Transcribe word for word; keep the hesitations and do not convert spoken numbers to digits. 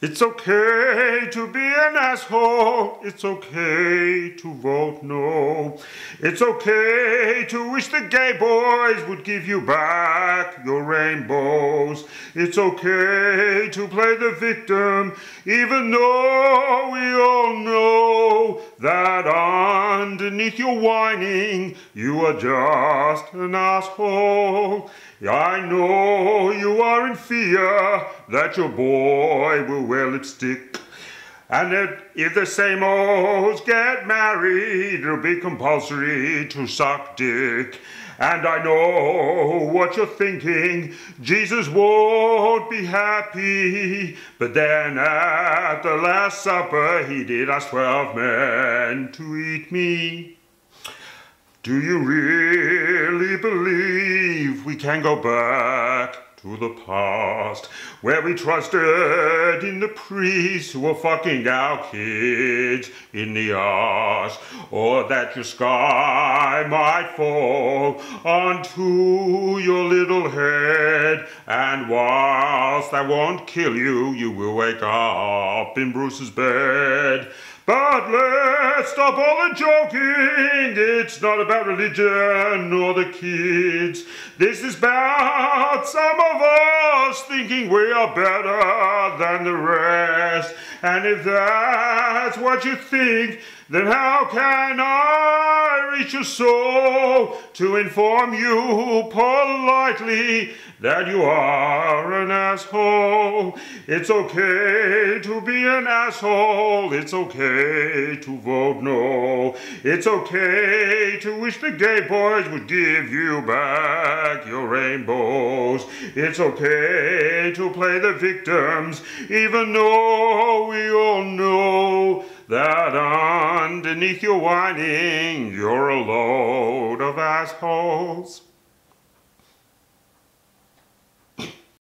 It's okay to be an asshole. It's okay to vote no. It's okay to wish the gay boys would give you back your rainbows. It's okay to play the victim, even though we all know that underneath your whining, you are just an asshole. I know you are in fear that your boy will wear lipstick. And if, if the same o's get married, it'll be compulsory to suck dick. And I know what you're thinking, Jesus won't be happy. But then at the Last Supper, he did ask twelve men to eat me. Do you really believe we can go back to the past, where we trusted in the priests who were fucking our kids in the arse, or that your sky might fall onto your little head, and whilst that won't kill you, you will wake up in Bruce's bed? But let's stop all the joking. It's not about religion or the kids. This is about some of us thinking we are better than the rest. And if that's what you think, then how can I reach your soul to inform you politely that you are an asshole? It's okay to be an asshole. It's okay to vote no. It's okay to wish the gay boys would give you back your rainbows. It's okay to play the victims, even though we all know that underneath your whining, you're a load of assholes.